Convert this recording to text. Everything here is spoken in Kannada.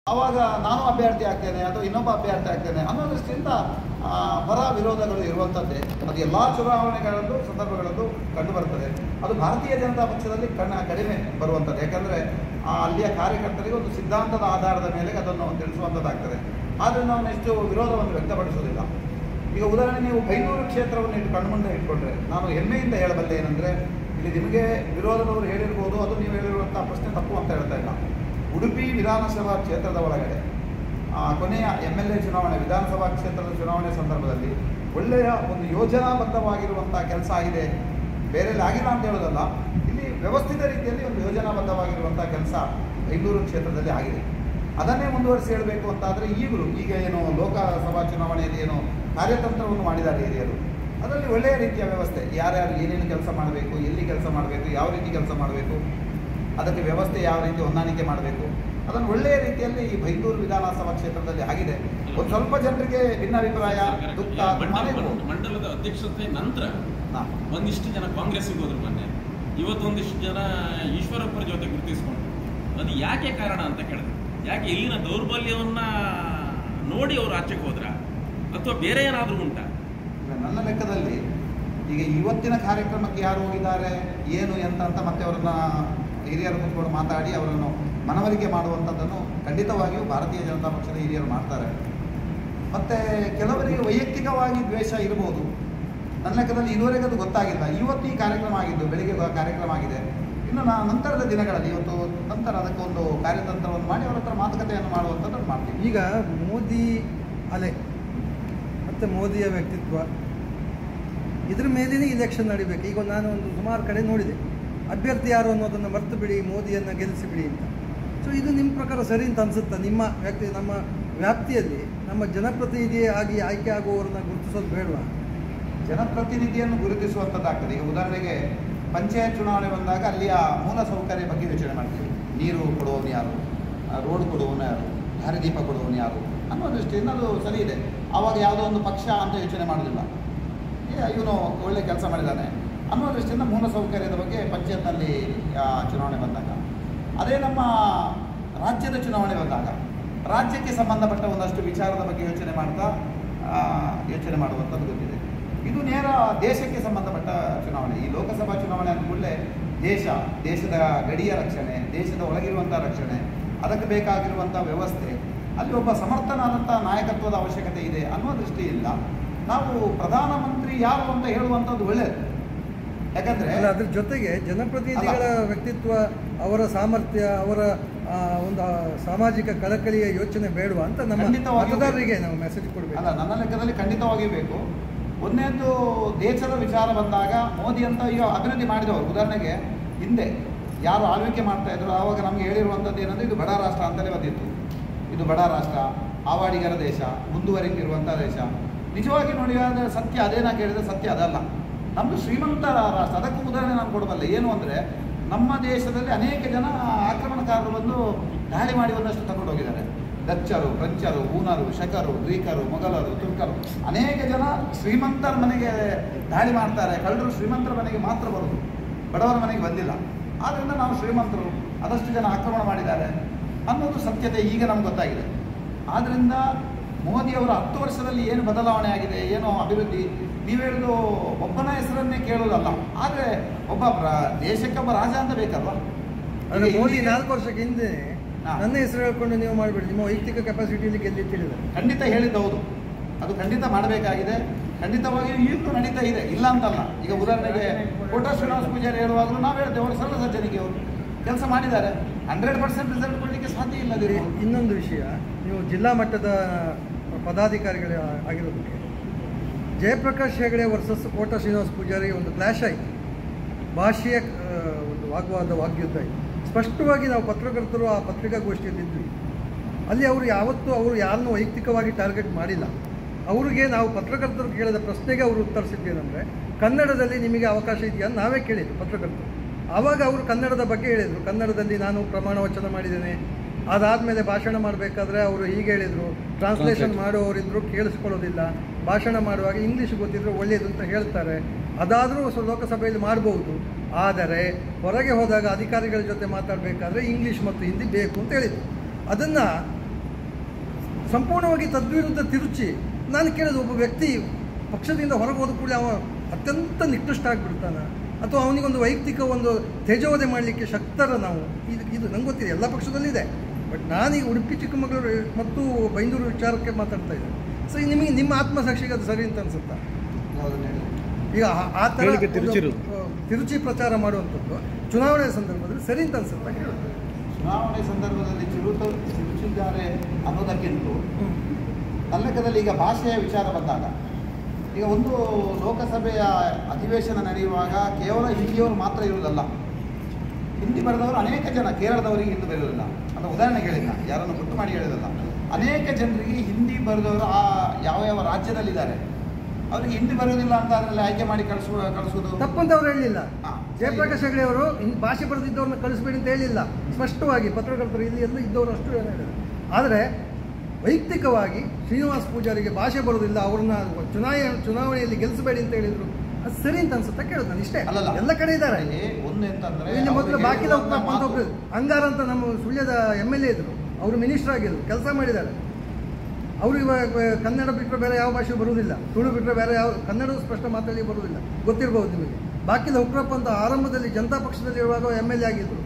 ಆವಾಗ ನಾನು ಅಭ್ಯರ್ಥಿ ಆಗ್ತೇನೆ ಅಥವಾ ಇನ್ನೊಬ್ಬ ಅಭ್ಯರ್ಥಿ ಆಗ್ತೇನೆ ಅನ್ನೋ ದೃಷ್ಟಿಯಿಂದ ಪರ ವಿರೋಧಗಳು ಇರುವಂಥದ್ದೇ. ಅದು ಎಲ್ಲ ಚುನಾವಣೆಗಳಲ್ಲೂ ಸಂದರ್ಭಗಳಲ್ಲೂ ಕಂಡುಬರ್ತದೆ. ಅದು ಭಾರತೀಯ ಜನತಾ ಪಕ್ಷದಲ್ಲಿ ಕಡಿಮೆ ಬರುವಂಥದ್ದು. ಯಾಕಂದರೆ ಅಲ್ಲಿಯ ಕಾರ್ಯಕರ್ತರಿಗೆ ಒಂದು ಸಿದ್ಧಾಂತದ ಆಧಾರದ ಮೇಲೆ ಅದನ್ನು ತಿಳಿಸುವಂಥದ್ದಾಗ್ತದೆ. ಆದರೆ ನಾವು ನೆಕ್ಸ್ಟ್ ವಿರೋಧವನ್ನು ವ್ಯಕ್ತಪಡಿಸೋದಿಲ್ಲ. ಈಗ ಉದಾಹರಣೆ ನೀವು ಬೈಂದೂರು ಕ್ಷೇತ್ರವನ್ನು ಕಣ್ಮುಂದೆ ಇಟ್ಕೊಂಡ್ರೆ ನಾನು ಹೆಮ್ಮೆಯಿಂದ ಹೇಳಬಲ್ಲೆ ಏನಂದರೆ, ಇಲ್ಲಿ ನಿಮಗೆ ವಿರೋಧದವರು ಹೇಳಿರ್ಬೋದು, ಅದು ನೀವು ಹೇಳಿರುವಂಥ ಪ್ರಶ್ನೆ ತಪ್ಪು ಅಂತ ಹೇಳ್ತಾ ಇಲ್ಲ. ಉಡುಪಿ ವಿಧಾನಸಭಾ ಕ್ಷೇತ್ರದ ಒಳಗಡೆ ಕೊನೆಯ MLA ಚುನಾವಣೆ, ವಿಧಾನಸಭಾ ಕ್ಷೇತ್ರದ ಚುನಾವಣೆ ಸಂದರ್ಭದಲ್ಲಿ ಒಳ್ಳೆಯ ಒಂದು ಯೋಜನಾಬದ್ಧವಾಗಿರುವಂಥ ಕೆಲಸ ಆಗಿದೆ. ಬೇರೆಲ್ಲಿ ಆಗಿಲ್ಲ ಅಂತ ಹೇಳೋದಲ್ಲ, ಇಲ್ಲಿ ವ್ಯವಸ್ಥಿತ ರೀತಿಯಲ್ಲಿ ಒಂದು ಯೋಜನಾಬದ್ಧವಾಗಿರುವಂಥ ಕೆಲಸ ಬೈಂದೂರು ಕ್ಷೇತ್ರದಲ್ಲಿ ಆಗಿದೆ. ಅದನ್ನೇ ಮುಂದುವರಿಸಿ ಹೇಳಬೇಕು ಅಂತಾದರೆ ಈಗ ಏನು ಲೋಕಸಭಾ ಚುನಾವಣೆಯಲ್ಲಿ ಏನು ಕಾರ್ಯತಂತ್ರವನ್ನು ಮಾಡಿದ್ದಾರೆ ಹಿರಿಯರು, ಅದರಲ್ಲಿ ಒಳ್ಳೆಯ ರೀತಿಯ ವ್ಯವಸ್ಥೆ, ಯಾರ್ಯಾರು ಏನೇನು ಕೆಲಸ ಮಾಡಬೇಕು, ಎಲ್ಲಿ ಕೆಲಸ ಮಾಡಬೇಕು, ಯಾವ ರೀತಿ ಕೆಲಸ ಮಾಡಬೇಕು, ಅದಕ್ಕೆ ವ್ಯವಸ್ಥೆ ಯಾವ ರೀತಿ ಹೊಂದಾಣಿಕೆ ಮಾಡಬೇಕು, ಅದನ್ನು ಒಳ್ಳೆಯ ರೀತಿಯಲ್ಲಿ ಈ ಬೈಂದೂರು ವಿಧಾನಸಭಾ ಕ್ಷೇತ್ರದಲ್ಲಿ ಆಗಿದೆ. ಒಂದು ಸ್ವಲ್ಪ ಜನರಿಗೆ ಭಿನ್ನಾಭಿಪ್ರಾಯ, ದುಃಖ, ಮಂಡಲದ ಅಧ್ಯಕ್ಷತೆ ನಂತರ ಒಂದಿಷ್ಟು ಜನ ಕಾಂಗ್ರೆಸ್ಸಿಗೆ ಹೋದ್ರು ಮೊನ್ನೆ, ಇವತ್ತೊಂದಿಷ್ಟು ಜನ ಈಶ್ವರಪ್ಪರ ಜೊತೆ ಗುರುತಿಸ್ಕೊಂಡು, ಅದು ಯಾಕೆ ಕಾರಣ ಅಂತ ಕೇಳಿದ್ರು. ಯಾಕೆ ಇಲ್ಲಿನ ದೌರ್ಬಲ್ಯವನ್ನ ನೋಡಿ ಅವರು ಆಚೆಗೆ ಹೋದ್ರ ಅಥವಾ ಬೇರೆ ಏನಾದರೂ ಉಂಟಾ? ನನ್ನ ಲೆಕ್ಕದಲ್ಲಿ ಈಗ ಇವತ್ತಿನ ಕಾರ್ಯಕ್ರಮಕ್ಕೆ ಯಾರು ಹೋಗಿದ್ದಾರೆ ಏನು ಎಂತ ಅಂತ ಮತ್ತೆ ಅವರನ್ನ ಹಿರಿಯರು ಕೂತ್ಕೊಂಡು ಮಾತಾಡಿ ಅವರನ್ನು ಮನವರಿಕೆ ಮಾಡುವಂಥದ್ದನ್ನು ಖಂಡಿತವಾಗಿಯೂ ಭಾರತೀಯ ಜನತಾ ಪಕ್ಷದ ಹಿರಿಯರು ಮಾಡ್ತಾರೆ. ಮತ್ತು ಕೆಲವರಿಗೆ ವೈಯಕ್ತಿಕವಾಗಿ ದ್ವೇಷ ಇರಬಹುದು. ನನ್ನ ಲೆಕ್ಕದಲ್ಲಿ ಇದುವರೆಗೆ ಅದು ಗೊತ್ತಾಗಿಲ್ಲ. ಇವತ್ತು ಈ ಕಾರ್ಯಕ್ರಮ ಆಗಿದ್ದು, ಬೆಳಿಗ್ಗೆ ಕಾರ್ಯಕ್ರಮ ಆಗಿದೆ. ಇನ್ನು ನಂತರದ ದಿನಗಳಲ್ಲಿ ಇವತ್ತು ನಂತರ ಅದಕ್ಕೊಂದು ಕಾರ್ಯತಂತ್ರವನ್ನು ಮಾಡಿ ಅವರ ಹತ್ರ ಮಾತುಕತೆಯನ್ನು ಮಾಡುವಂಥದ್ದನ್ನು ಮಾಡ್ತೀವಿ. ಈಗ ಮೋದಿ ಅಲೆ ಮತ್ತು ಮೋದಿಯ ವ್ಯಕ್ತಿತ್ವ ಇದ್ರ ಮೇಲೇ ಇಲೆಕ್ಷನ್ ನಡಿಬೇಕು. ಈಗ ನಾನು ಒಂದು ಸುಮಾರು ಕಡೆ ನೋಡಿದೆ, ಅಭ್ಯರ್ಥಿ ಯಾರು ಅನ್ನೋದನ್ನು ಮರೆತು ಬಿಡಿ, ಮೋದಿಯನ್ನು ಗೆಲ್ಲಿಸಿಬಿಡಿ ಅಂತ. ಸೊ ಇದು ನಿಮ್ಮ ಪ್ರಕಾರ ಸರಿ ಅಂತ ಅನಿಸುತ್ತಾ? ನಮ್ಮ ವ್ಯಾಪ್ತಿಯಲ್ಲಿ ನಮ್ಮ ಜನಪ್ರತಿನಿಧಿ ಆಗಿ ಆಯ್ಕೆ ಆಗುವವರನ್ನ ಗುರುತಿಸೋದು ಬೇಡವಾ? ಜನಪ್ರತಿನಿಧಿಯನ್ನು ಗುರುತಿಸುವಂಥದ್ದಾಗ್ತದೆ. ಈಗ ಉದಾಹರಣೆಗೆ ಪಂಚಾಯತ್ ಚುನಾವಣೆ ಬಂದಾಗ ಅಲ್ಲಿಯ ಮೂಲ ಸೌಕರ್ಯ ಬಗ್ಗೆ ಯೋಚನೆ ಮಾಡ್ತೀವಿ. ನೀರು ಕೊಡುವವನು ಯಾರು, ರೋಡ್ ಕೊಡುವವನು ಯಾರು, ದಾರಿದೀಪ ಕೊಡುವವನು ಯಾರು ಅನ್ನೋ ದೃಷ್ಟಿಯಿಂದ ಅದು ಸರಿ ಇದೆ. ಆವಾಗ ಯಾವುದೋ ಒಂದು ಪಕ್ಷ ಅಂತ ಯೋಚನೆ ಮಾಡೋದಿಲ್ಲ, ಇವನು ಒಳ್ಳೆ ಕೆಲಸ ಮಾಡಿದ್ದಾನೆ ಅನ್ನೋ ದೃಷ್ಟಿಯಿಂದ ಮೂಲ ಸೌಕರ್ಯದ ಬಗ್ಗೆ ಪಂಚಾಯತ್ನಲ್ಲಿ ಚುನಾವಣೆ ಬಂದಾಗ. ಅದೇ ನಮ್ಮ ರಾಜ್ಯದ ಚುನಾವಣೆ ಬಂದಾಗ ರಾಜ್ಯಕ್ಕೆ ಸಂಬಂಧಪಟ್ಟ ಒಂದಷ್ಟು ವಿಚಾರದ ಬಗ್ಗೆ ಯೋಚನೆ ಮಾಡುವಂಥದ್ದು ಗೊತ್ತಿದೆ. ಇದು ನೇರ ದೇಶಕ್ಕೆ ಸಂಬಂಧಪಟ್ಟ ಚುನಾವಣೆ. ಈ ಲೋಕಸಭಾ ಚುನಾವಣೆ ಅಂದ ಕೂಡಲೇ ದೇಶದ ಗಡಿಯ ರಕ್ಷಣೆ, ದೇಶದ ಒಳಗಿರುವಂಥ ರಕ್ಷಣೆ, ಅದಕ್ಕೆ ಬೇಕಾಗಿರುವಂಥ ವ್ಯವಸ್ಥೆ, ಅಲ್ಲಿ ಒಬ್ಬ ಸಮರ್ಥನಾದಂಥ ನಾಯಕತ್ವದ ಅವಶ್ಯಕತೆ ಇದೆ ಅನ್ನೋ ದೃಷ್ಟಿಯಿಂದ ನಾವು ಪ್ರಧಾನಮಂತ್ರಿ ಯಾರು ಅಂತ ಹೇಳುವಂಥದ್ದು ಒಳ್ಳೆಯದು. ಯಾಕಂದರೆ ಅದ್ರ ಜೊತೆಗೆ ಜನಪ್ರತಿನಿಧಿಗಳ ವ್ಯಕ್ತಿತ್ವ, ಅವರ ಸಾಮರ್ಥ್ಯ, ಅವರ ಒಂದು ಸಾಮಾಜಿಕ ಕಳಕಳಿಯ ಯೋಚನೆ ಬೇಡವಾ ಅಂತ ನಮ್ಮ ಮತದಾರರಿಗೆ ನಾವು ಮೆಸೇಜ್ ಕೊಡಬೇಕು. ಅಲ್ಲ, ನನ್ನ ಲೆಕ್ಕದಲ್ಲಿ ಖಂಡಿತವಾಗಿಯೂ ಬೇಕು. ಒಂದನೇದು, ದೇಶದ ವಿಚಾರ ಬಂದಾಗ ಮೋದಿ ಅಂತ ಈಗ ಅಭಿವೃದ್ಧಿ ಮಾಡಿದವರು, ಉದಾಹರಣೆಗೆ ಹಿಂದೆ ಯಾರು ಆಳ್ವಿಕೆ ಮಾಡ್ತಾ ಇದ್ರು ಆವಾಗ ನಮಗೆ ಹೇಳಿರುವಂಥದ್ದು ಏನಂದರೆ ಇದು ಬಡ ರಾಷ್ಟ್ರ ಅಂತಲೇ ಬಂದಿತ್ತು. ಇದು ಬಡ ರಾಷ್ಟ್ರ, ಆವಾಡಿಗರ ದೇಶ, ಮುಂದುವರಿದಿರುವಂಥ ದೇಶ. ನಿಜವಾಗಿ ನೋಡಿದರೆ ಸತ್ಯ ಅದೇನಾ ಕೇಳಿದರೆ ಸತ್ಯ ಅದಲ್ಲ. ನಮ್ಮದು ಶ್ರೀಮಂತ ರಾಷ್ಟ್ರ. ಅದಕ್ಕೂ ಉದಾಹರಣೆ ನಾನು ಕೊಡಬಲ್ಲೆ. ಏನು ಅಂದರೆ, ನಮ್ಮ ದೇಶದಲ್ಲಿ ಅನೇಕ ಜನ ಆಕ್ರಮಣಕಾರರು ಬಂದು ದಾಳಿ ಮಾಡಿ ಒಂದಷ್ಟು ತಗೊಂಡು ಹೋಗಿದ್ದಾರೆ. ಡಚ್ಚರು, ಫ್ರೆಂಚರು, ಹೂನರು, ಶಕರು, ಗ್ರೀಕರು, ಮೊಘಲರು, ತುರ್ಕರು, ಅನೇಕ ಜನ ಶ್ರೀಮಂತರ ಮನೆಗೆ ದಾಳಿ ಮಾಡ್ತಾರೆ. ಕಳ್ಳರು ಶ್ರೀಮಂತರ ಮನೆಗೆ ಮಾತ್ರ ಬರೋದು, ಬಡವರ ಮನೆಗೆ ಬಂದಿಲ್ಲ. ಆದ್ದರಿಂದ ನಾವು ಶ್ರೀಮಂತರು, ಅದಷ್ಟು ಜನ ಆಕ್ರಮಣ ಮಾಡಿದ್ದಾರೆ ಅನ್ನೋದು ಸತ್ಯತೆ ಈಗ ನಮ್ಗೆ ಗೊತ್ತಾಗಿದೆ. ಆದ್ದರಿಂದ ಮೋದಿಯವರ 10 ವರ್ಷದಲ್ಲಿ ಏನು ಬದಲಾವಣೆ ಆಗಿದೆ, ಏನೋ ಅಭಿವೃದ್ಧಿ, ನೀವು ಹೇಳೋದು ಒಬ್ಬನ ಹೆಸರನ್ನೇ ಕೇಳೋದಲ್ಲ, ಆದರೆ ಒಬ್ಬ ದೇಶಕ್ಕೊಬ್ಬ ರಾಜ ಅಂತ ಬೇಕಲ್ವ? ಅಂದರೆ ಮೋದಿ 4 ವರ್ಷಕ್ಕೆ ಹಿಂದೆ ನನ್ನ ಹೆಸರು ಹೇಳ್ಕೊಂಡು ನೀವು ಮಾಡಬೇಡಿ, ನಿಮ್ಮ ವೈಯಕ್ತಿಕ ಕೆಪಾಸಿಟಿಯಲ್ಲಿ ಗೆದ್ದಿಟ್ಟಿದ್ದಾರೆ. ಖಂಡಿತ ಹೇಳಿದ್ದು ಹೌದು, ಅದು ಖಂಡಿತ ಮಾಡಬೇಕಾಗಿದೆ. ಖಂಡಿತವಾಗಿಯೂ ಈಗಲೂ ನಡೀತಾ ಇದೆ, ಇಲ್ಲ ಅಂತಲ್ಲ. ಈಗ ಉದಾಹರಣೆಗೆ ಕೋಟಾ ಶ್ರೀನಿವಾಸ ಪೂಜಾರಿ ಹೇಳುವಾಗಲೂ ನಾವು ಹೇಳ್ತೇವೆ, ಅವರು ಸರಳ ಸಜ್ಜನಿಗೆ ಅವರು ಕೆಲಸ ಮಾಡಿದ್ದಾರೆ. 100% ರಿಸಲ್ಟ್ ಕೊಡಲಿಕ್ಕೆ ಸಾಧ್ಯ ಇಲ್ಲದಿರಿ. ಇನ್ನೊಂದು ವಿಷಯ, ನೀವು ಜಿಲ್ಲಾ ಮಟ್ಟದ ಪದಾಧಿಕಾರಿಗಳೇ ಆಗಿರೋದಕ್ಕೆ ಜಯಪ್ರಕಾಶ್ ಹೆಗಡೆ ವರ್ಸಸ್ ಕೋಟಾ ಶ್ರೀನಿವಾಸ ಪೂಜಾರಿ ಒಂದು ಕ್ಲಾಶ್ ಆಯಿತು, ಭಾಷೆಯ ಒಂದು ವಾಗ್ಯುದ್ಧ ಆಯಿತು. ಸ್ಪಷ್ಟವಾಗಿ ನಾವು ಪತ್ರಕರ್ತರು ಆ ಪತ್ರಿಕಾಗೋಷ್ಠಿಯಲ್ಲಿದ್ವಿ. ಅಲ್ಲಿ ಅವರು ಯಾರನ್ನೂ ವೈಯಕ್ತಿಕವಾಗಿ ಟಾರ್ಗೆಟ್ ಮಾಡಿಲ್ಲ. ಅವರಿಗೆ ನಾವು ಪತ್ರಕರ್ತರು ಕೇಳಿದ ಪ್ರಶ್ನೆಗೆ ಅವರು ಉತ್ತರಿಸಿದ್ದೇನೆಂದರೆ, ಕನ್ನಡದಲ್ಲಿ ನಿಮಗೆ ಅವಕಾಶ ಇದೆಯಾ ಅಂತ ನಾವೇ ಕೇಳಿದ್ದು ಪತ್ರಕರ್ತರು. ಆವಾಗ ಅವರು ಕನ್ನಡದ ಬಗ್ಗೆ ಹೇಳಿದರು. ಕನ್ನಡದಲ್ಲಿ ನಾನು ಪ್ರಮಾಣ ವಚನ ಮಾಡಿದ್ದೇನೆ. ಅದಾದಮೇಲೆ ಭಾಷಣ ಮಾಡಬೇಕಾದ್ರೆ ಅವರು ಹೀಗೆ ಹೇಳಿದರು, ಟ್ರಾನ್ಸ್ಲೇಷನ್ ಮಾಡುವವರಿದ್ದರು, ಕೇಳಿಸ್ಕೊಳ್ಳೋದಿಲ್ಲ. ಭಾಷಣ ಮಾಡುವಾಗ ಇಂಗ್ಲೀಷ್ ಗೊತ್ತಿದ್ರು ಒಳ್ಳೆಯದು ಅಂತ ಹೇಳ್ತಾರೆ. ಅದಾದರೂ ಲೋಕಸಭೆಯಲ್ಲಿ ಮಾಡ್ಬೋದು. ಆದರೆ ಹೊರಗೆ ಹೋದಾಗ ಅಧಿಕಾರಿಗಳ ಜೊತೆ ಮಾತಾಡಬೇಕಾದ್ರೆ ಇಂಗ್ಲೀಷ್ ಮತ್ತು ಹಿಂದಿ ಬೇಕು ಅಂತ ಹೇಳಿದರು. ಅದನ್ನು ಸಂಪೂರ್ಣವಾಗಿ ತದ್ವಿರುದ್ಧ ತಿರುಚಿ ನಾನು ಕೇಳೋದು, ಒಬ್ಬ ವ್ಯಕ್ತಿ ಪಕ್ಷದಿಂದ ಹೊರಗೆ ಹೋದ ಕೂಡಲೇ ಅವ ಅತ್ಯಂತ ನಿಕೃಷ್ಟ ಆಗಿಬಿಡ್ತಾನೆ, ಅಥವಾ ಅವನಿಗೊಂದು ವೈಯಕ್ತಿಕ ಒಂದು ತೇಜೋವಧೆ ಮಾಡಲಿಕ್ಕೆ ಶಕ್ತರ ನಾವು? ಇದು ನಂಗೆ ಗೊತ್ತಿದೆ, ಎಲ್ಲ ಪಕ್ಷದಲ್ಲಿದೆ. ಬಟ್ ನಾನೀಗ ಉಡುಪಿ ಚಿಕ್ಕಮಗಳೂರು ಮತ್ತು ಬೈಂದೂರು ವಿಚಾರಕ್ಕೆ ಮಾತಾಡ್ತಾ ಇದ್ದೇನೆ. ಸೊ ನಿಮಗೆ ನಿಮ್ಮ ಆತ್ಮಸಾಕ್ಷಿಗೆ ಅದು ಸರಿ ಅಂತ ಅನ್ಸುತ್ತಾ? ಈಗ ಆ ಥರ ತಿರುಚಿ ಪ್ರಚಾರ ಮಾಡುವಂಥದ್ದು ಚುನಾವಣೆ ಸಂದರ್ಭದಲ್ಲಿ ಸರಿ ಅಂತ ಅನ್ಸುತ್ತಾ? ಚುನಾವಣೆ ಸಂದರ್ಭದಲ್ಲಿ ತಿರುಚಿದ್ದಾರೆ ಅನ್ನೋದಕ್ಕಿಂತ ಕನ್ನಡದಲ್ಲಿ ಈಗ ಭಾಷೆಯ ವಿಚಾರ ಬಂದಾಗ, ಈಗ ಒಂದು ಲೋಕಸಭೆಯ ಅಧಿವೇಶನ ನಡೆಯುವಾಗ ಕೇವಲ ಹಿಂದಿಯವರು ಮಾತ್ರ ಇರುವುದಲ್ಲ, ಹಿಂದಿ ಬರೆದವರು ಅನೇಕ ಜನ, ಕೇರಳದವರಿಗೆ ಹಿಂದಿ ಬರೆಯೋದಿಲ್ಲ ಅಂತ ಉದಾಹರಣೆಗೆ ಹೇಳಿಲ್ಲ, ಯಾರನ್ನು ಗುಟ್ಟು ಮಾಡಿ ಹೇಳಿದಲ್ಲ. ಅನೇಕ ಜನರಿಗೆ ಹಿಂದಿ ಬರೆದವರು ಯಾವ ಯಾವ ರಾಜ್ಯದಲ್ಲಿದ್ದಾರೆ ಅವರಿಗೆ ಹಿಂದಿ ಬರೋದಿಲ್ಲ ಅಂತ ಅದರಲ್ಲಿ ಆಯ್ಕೆ ಮಾಡಿ ಕಳಿಸೋದು ತಪ್ಪಂತ ಅವ್ರು ಹೇಳಲಿಲ್ಲ. ಜಯಪ್ರಕಾಶ್ ಹೆಗಡೆ ಅವರು ಭಾಷೆ ಬರೆದಿದ್ದವ್ರನ್ನ ಕಳಿಸ್ಬೇಡಿ ಅಂತ ಹೇಳಿಲ್ಲ, ಸ್ಪಷ್ಟವಾಗಿ ಪತ್ರಕರ್ತರು ಇಲ್ಲಿ ಎಲ್ಲ ಇದ್ದವರು ಅಷ್ಟು ಹೇಳಿದ್ರು. ಆದರೆ ವೈಯಕ್ತಿಕವಾಗಿ ಶ್ರೀನಿವಾಸ್ ಪೂಜಾರಿಗೆ ಭಾಷೆ ಬರೋದಿಲ್ಲ, ಅವ್ರನ್ನ ಚುನಾವಣೆಯಲ್ಲಿ ಗೆಲ್ಲಿಸಬೇಡಿ ಅಂತ ಹೇಳಿದ್ರು. ಅದು ಸರಿ ಅಂತ ಅನ್ಸುತ್ತಾ ಕೇಳೋದು ನಾನು ಇಷ್ಟೇ. ಎಲ್ಲ ಕಡೆ ಇದ್ದಾರೆ. ಒಂದು ಎಂತಂದ್ರೆ ಇಲ್ಲಿ ಮೊದಲು ಬಾಕಿಲ ಉತ್ತಪ್ಪ ಅಂತ ಒಬ್ಬರು ಅಂಗಾರ ಅಂತ ನಮ್ಮ ಸುಳ್ಯದ MLA ಇದ್ರು, ಅವರು ಮಿನಿಸ್ಟರ್ ಆಗಿದ್ರು, ಕೆಲಸ ಮಾಡಿದ್ದಾರೆ. ಅವರು ಇವಾಗ ಕನ್ನಡ ಬಿಟ್ಟರೆ ಬೇರೆ ಯಾವ ಭಾಷೆ ಬರುವುದಿಲ್ಲ, ತುಳು ಬಿಟ್ಟರೆ ಬೇರೆ ಯಾವ ಕನ್ನಡವೂ ಸ್ಪಷ್ಟ ಮಾತಾಡಿ ಬರುವುದಿಲ್ಲ, ಗೊತ್ತಿರ್ಬೋದು ನಿಮಗೆ. ಬಾಕಿಲ ಉಗ್ರಪ್ಪ ಅಂತ ಆರಂಭದಲ್ಲಿ ಜನತಾ ಪಕ್ಷದಲ್ಲಿ ಇರುವಾಗ MLA ಆಗಿದ್ರು,